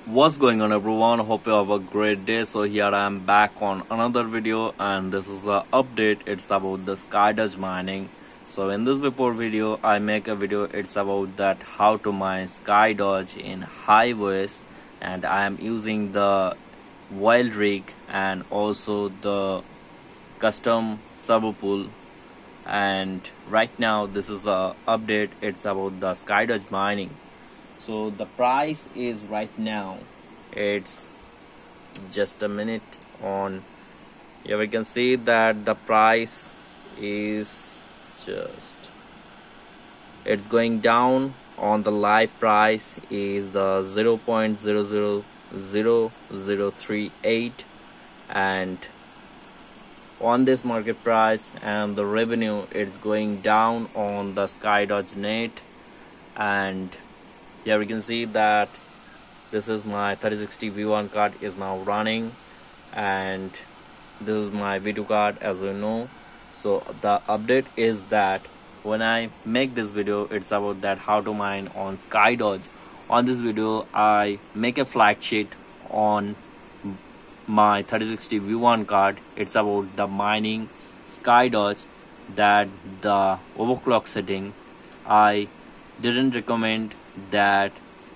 What's going on, everyone? Hope you have a great day. So here I am back on another video, and this is a update. It's about the Skydodge mining. So in this before video I make a video. It's about that how to mine Skydodge in highways, and I am using the wild rig and also the custom server pool. And right now this is the update. It's about the Skydodge mining. So the price is right now, it's just a minute on here. We can see that the price is just, it's going down. On the live price is the 0.000038, and on this market price and the revenue, it's going down on the Skydodge net. And here we can see that this is my 3060 V1 card is now running, and this is my V2 card, as you know. So the update is that when I make this video, it's about that how to mine on Skydodge. On this video I make a flag sheet on my 3060 V1 card. It's about the mining Skydodge, that the overclock setting I didn't recommend that.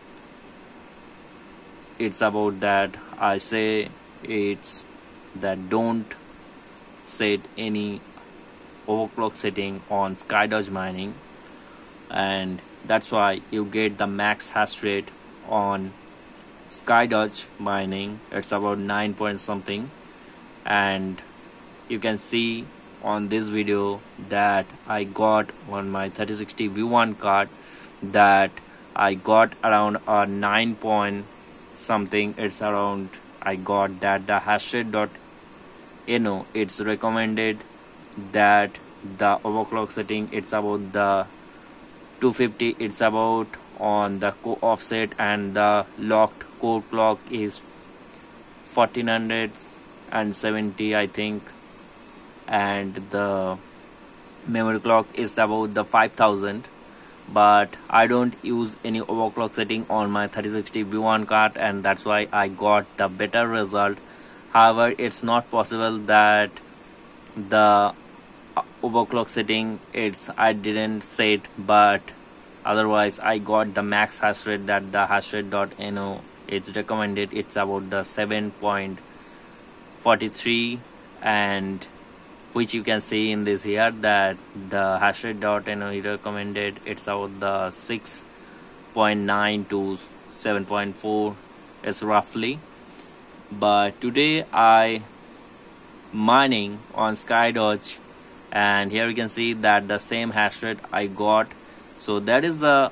It's about that I say it's that don't set any overclock setting on Skydodge mining, and that's why you get the max hash rate on Skydodge mining. It's about 9 point something, and you can see on this video that I got on my 3060 V1 card that I got around a 9 point something. It's around, I got that the hashrate.no, it's recommended that the overclock setting, it's about the 250. It's about on the offset, and the locked core clock is 1470, I think, and the memory clock is about the 5000. But I don't use any overclock setting on my 3060 V1 card, and that's why I got the better result. However, it's not possible that the overclock setting, it's I didn't set, but otherwise I got the max hash rate that the hashrate.no it's recommended. It's about the 7.43, and which you can see in this here that the hashrate.no recommended, it's about the 6.9 to 7.4 is roughly. But today I mining on Skydodge, and here you can see that the same hash rate I got. So that is the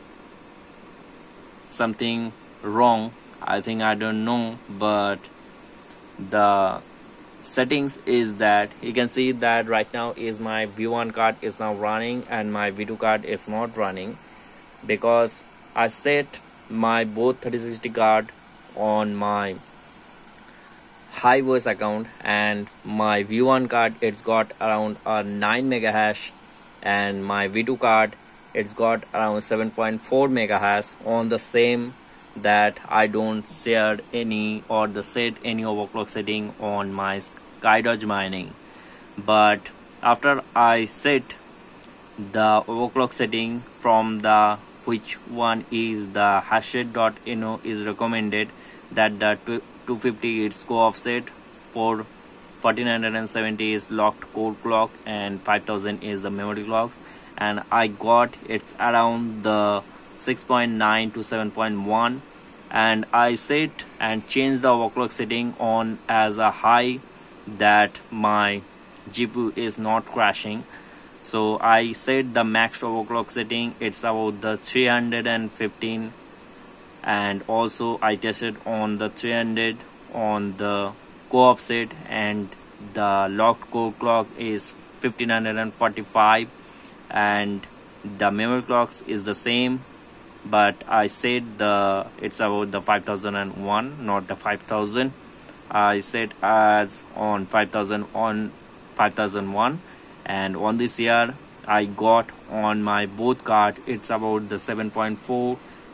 something wrong, I think, I don't know, but the settings is that you can see that right now is my V1 card is now running and my V2 card is not running, because I set my both 3060 card on my high voice account, and my V1 card it's got around a 9 mega hash, and my V2 card it's got around 7.4 mega hash on the same, that I don't share any or the set any overclock setting on my Skydodge mining. But after I set the overclock setting from the which one is the hashrate.no is recommended, that the 250 it's co-offset, for 1470 is locked core clock, and 5000 is the memory clocks, and I got it's around the 6.9 to 7.1, and I set and changed the overclock setting on as a high, that my GPU is not crashing. So I set the max overclock setting, it's about the 315, and also I tested on the 300 on the co-offset, and the locked core clock is 1545, and the memory clocks is the same, but I said the it's about the 5001, not the 5000. I set as on 5000 on 5001, and on this year I got on my both card it's about the 7.4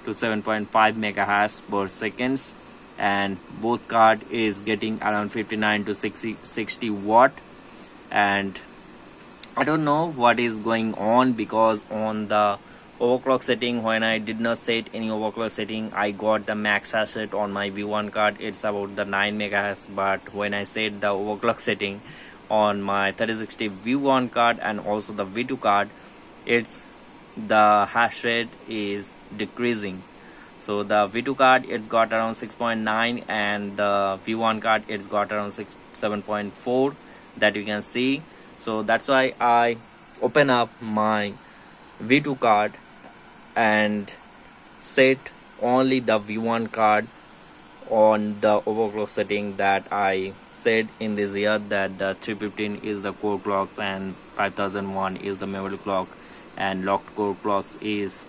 to 7.5 megahash per seconds, and both card is getting around 59 to 60 watt. And I don't know what is going on, because on the overclock setting, when I did not set any overclock setting, I got the max hash rate on my V1 card, it's about the 9 megahertz. But when I set the overclock setting on my 3060 V1 card and also the V2 card, it's the hash rate is decreasing. So the V2 card, it's got around 6.9, and the V1 card, it's got around 7.4, that you can see. So that's why I open up my V2 card and set only the V1 card on the overclock setting that I said in this year, that the 315 is the core clocks and 5001 is the memory clock, and locked core clocks is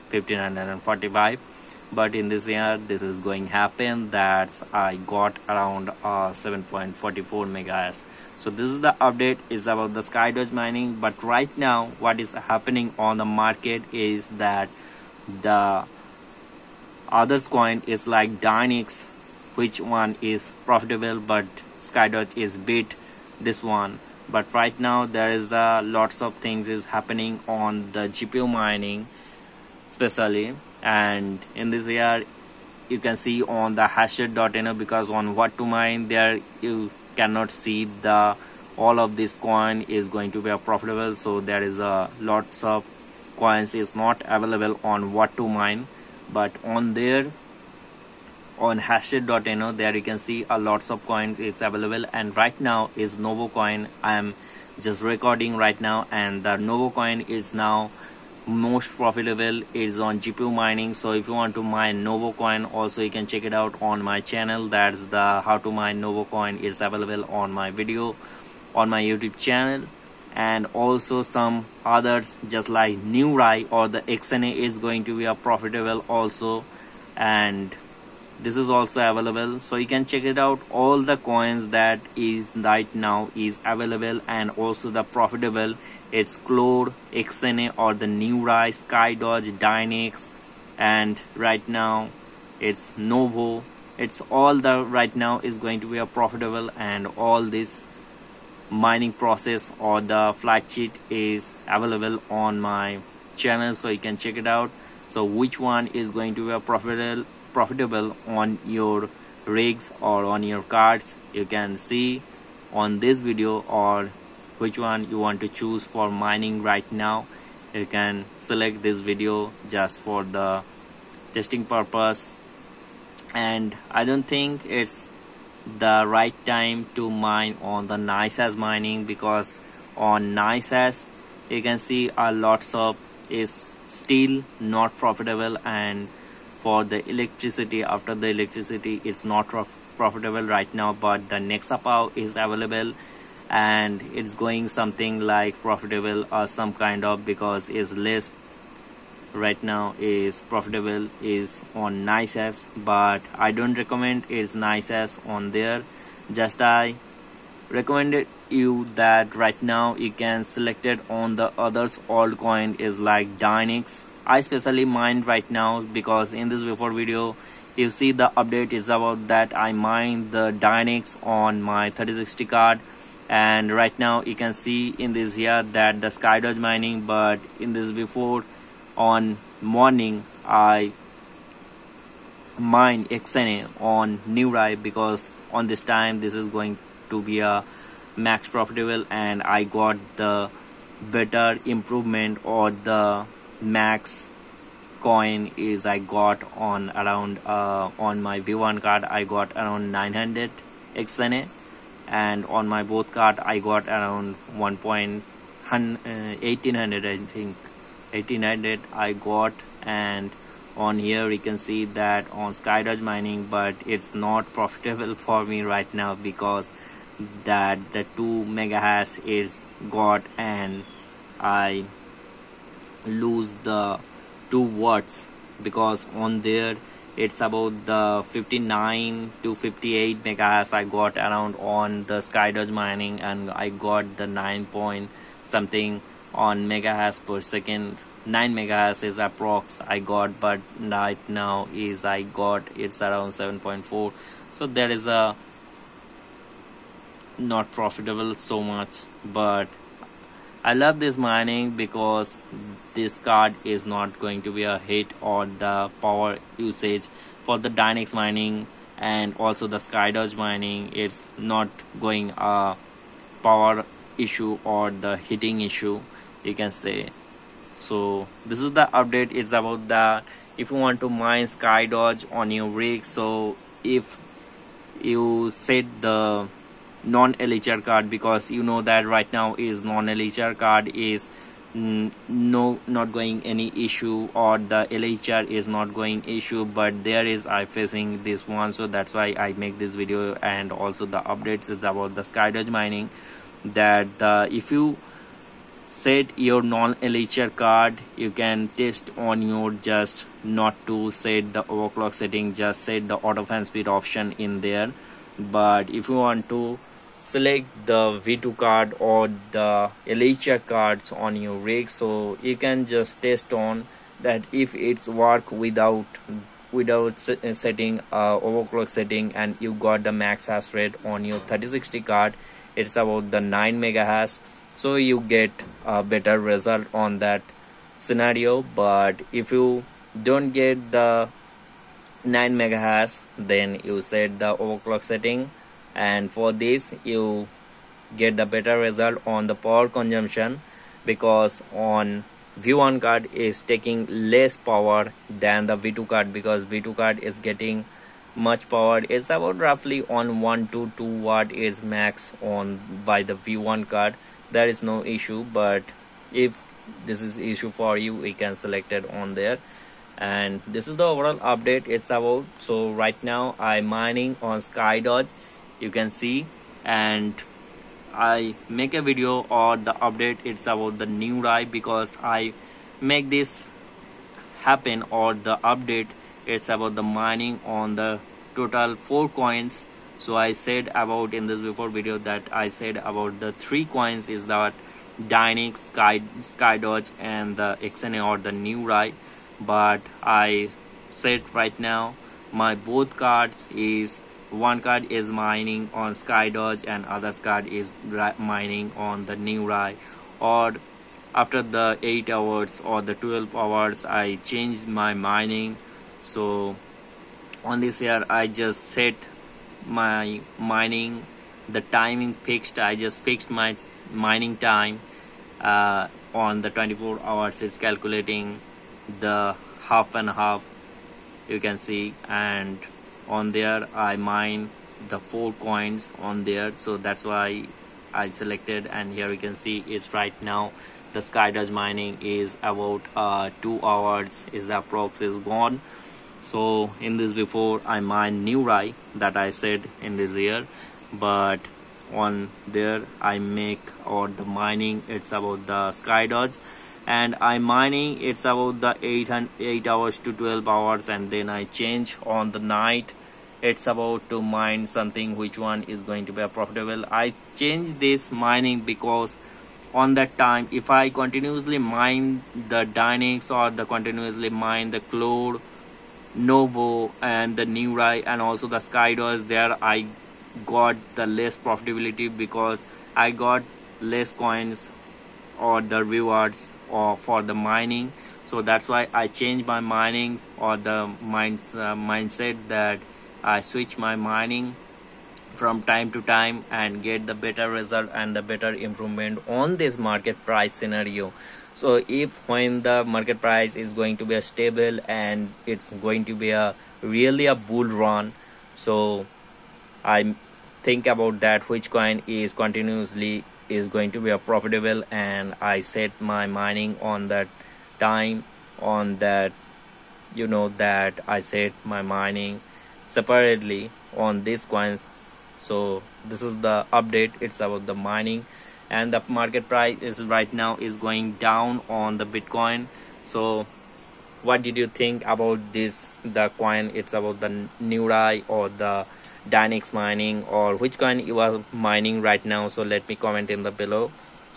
1545. But in this year, this is going happen that I got around 7.44 megahertz. So this is the update is about the SkyDoge mining. But right now, what is happening on the market is that the others coin is like Dynix, which one is profitable, but SkyDoge is beat this one. But right now there is lots of things is happening on the GPU mining especially. And in this year, you can see on the hashrate.no, because on what to mine there you cannot see the all of this coin is going to be profitable. So there is lots of coins is not available on what to mine, but on there on hashrate.no, there you can see lots of coins is available. And right now is Novo coin. I am just recording right now, and the Novo coin is now most profitable is on GPU mining. So if you want to mine Novo coin, also you can check it out on my channel. That's the how to mine Novo coin is available on my video on my YouTube channel. And also some others just like Neurai or the XNA is going to be a profitable also, and this is also available. So you can check it out, all the coins that is right now is available and also the profitable. It's Clore, XNA or the Neurai, SkyDoge, Dynix, and right now it's Novo. It's all the right now is going to be a profitable, and all this mining process or the flight sheet is available on my channel, so you can check it out. So which one is going to be a profitable on your rigs or on your cards, you can see on this video, or which one you want to choose for mining right now. You can select this video just for the testing purpose. And I don't think it's the right time to mine on the NiceHash mining, because on NiceHash you can see lots of is still not profitable, and for the electricity, after the electricity it's not profitable right now. But the Nexapao is available, and it's going something like profitable or some kind of, because is less right now is profitable is on NiceHash. But I don't recommend is NiceHash on there. Just I recommended you that right now you can select it on the others altcoin is like Dynix. I especially mine right now because in this before video you see the update is about that I mine the Dynix on my 3060 card, and right now you can see in this here that the SkyDoge mining. But in this before on morning I mine XNA on Neurai, because on this time this is going to be a max profitable, and I got the better improvement, or the max coin is I got on around on my V1 card I got around 900 XNA, and on my both card I got around 1800 I think 1800 I got. And on here you can see that on SkyDoge mining, but it's not profitable for me right now because that the 2 megahash is got, and I lose the 2 watts, because on there it's about the 59 to 58 megahash I got around on the SkyDoge mining, and I got the 9 point something on megahash per second 9 megahertz is approx I got, but right now is I got it's around 7.4. So there is a not profitable so much, but I love this mining because this card is not going to be a hit or the power usage for the Dynix mining and also the SkyDodge mining. It's not going a power issue or the heating issue, you can say. So this is the update. It's about that if you want to mine SkyDodge on your rig, so if you set the non-LHR card, because you know that right now is non-LHR card is not going any issue, or the LHR is not going issue, but there is I facing this one, so that's why I make this video. And also the updates is about the SkyDodge mining, that if you set your non-LHR card, you can test on your, just not to set the overclock setting, just set the auto fan speed option in there. But if you want to select the V2 card or the LHR cards on your rig, so you can just test on that if it's work without setting overclock setting, and you got the max hash rate on your 3060 card, it's about the 9 megahertz, so you get a better result on that scenario. But if you don't get the 9 megahertz, then you set the overclock setting, and for this you get the better result on the power consumption, because on V1 card is taking less power than the V2 card, because V2 card is getting much power. It's about roughly on 1 to 2 watt is max on by the V1 card. There is no issue, but if this is issue for you, we can select it on there. And this is the overall update it's about. So right now I'm mining on SkyDodge, you can see, and I make a video or the update it's about the new RAI, because I make this happen, or the update it's about the mining on the total 4 coins. So I said about in this before video that I said about the 3 coins is that Dynix, SkyDodge and the XNA or the new RAI. But I said right now my both cards is, one card is mining on SkyDodge and other card is mining on the new RAI. Or after the 8 hours or the 12 hours I changed my mining. So on this here I just set my mining, the timing fixed, I just fixed my mining time on the 24 hours. It's calculating the half and half, you can see, and on there I mine the 4 coins on there. So that's why I selected, and here you can see it's right now the SkyDodge mining is about 2 hours is the approx is gone. So in this before I mine new RAI that I said in this year, but on there I make or the mining it's about the SkyDodge, and I mining it's about the 8 hours to 12 hours, and then I change on the night it's about to mine something which one is going to be profitable. I change this mining because on that time if I continuously mine the Dynix or the continuously mine the Clore, Novo and the new RAI and also the SkyDodge, there I got the less profitability because I got less coins or the rewards or for the mining. So that's why I change my mining or the mindset that I switch my mining from time to time and get the better result and the better improvement on this market price scenario. So if when the market price is going to be a stable and it's going to be a really a bull run, so I think about that which coin is continuously is going to be a profitable, and I set my mining on that time on that, you know, that I set my mining separately on these coins. So this is the update, it's about the mining, and the market price is right now is going down on the Bitcoin. So what did you think about this, the coin? It's about the new RAI or the Dynix mining, or which coin you are mining right now? So let me comment in the below.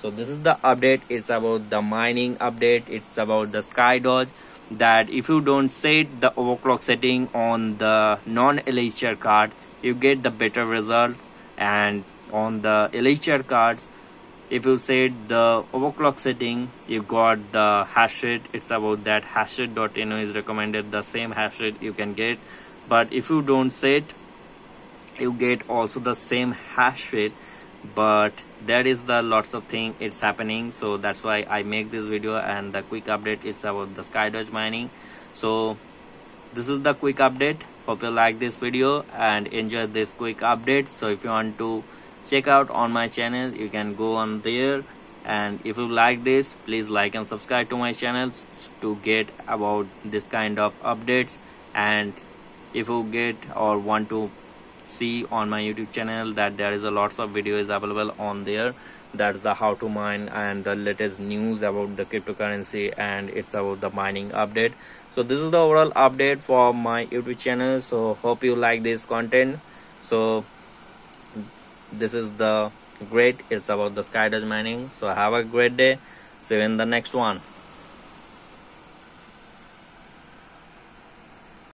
So this is the update. It's about the mining update. It's about the SkyDoge, that if you don't set the overclock setting on the non-Elixir card, you get the better results. And on the Elixir cards, if you set the overclock setting, you got the hash rate. It's about that hash rate.no is recommended, the same hash rate you can get. But if you don't set, you get also the same hash rate, but there is the lots of thing it's happening. So that's why I make this video, and the quick update it's about the SkyDoge mining. So this is the quick update. Hope you like this video and enjoy this quick update. So if you want to check out on my channel, you can go on there, and if you like this, please like and subscribe to my channel to get about this kind of updates. And if you get or want to see on my YouTube channel, that there is a lots of videos available on there. That's the how to mine and the latest news about the cryptocurrency, and it's about the mining update. So this is the overall update for my YouTube channel. So hope you like this content. So this is the great, it's about the SkyDoge mining. So have a great day. See you in the next one.